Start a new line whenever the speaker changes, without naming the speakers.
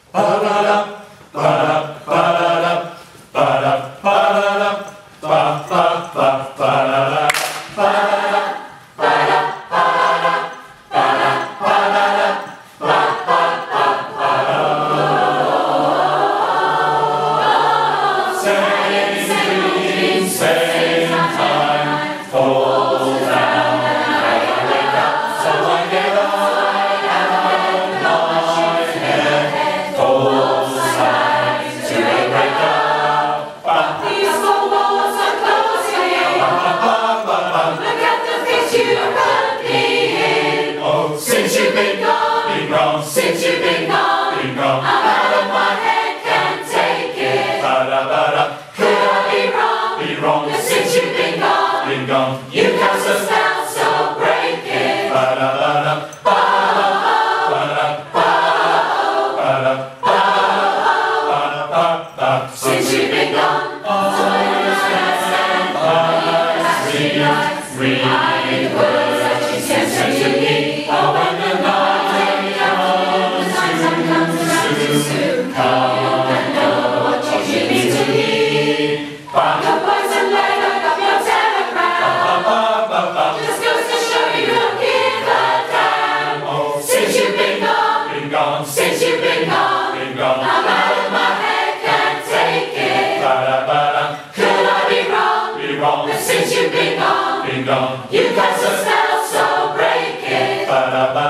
Since you've been gone, I'm out of my head, can't take it. Could I be wrong? Since you've been gone, you cast a spell, so break it. Since you've been gone, read the words that you sent to me. Oh, when the night comes come and know what you mean to me. Your voice and letter of your telegram just goes to show you don't give a damn. Since you've been gone, since you've been gone, I'm out of my head, can't take it. Could I be wrong? Since you've been gone, you cast a spell, so break it.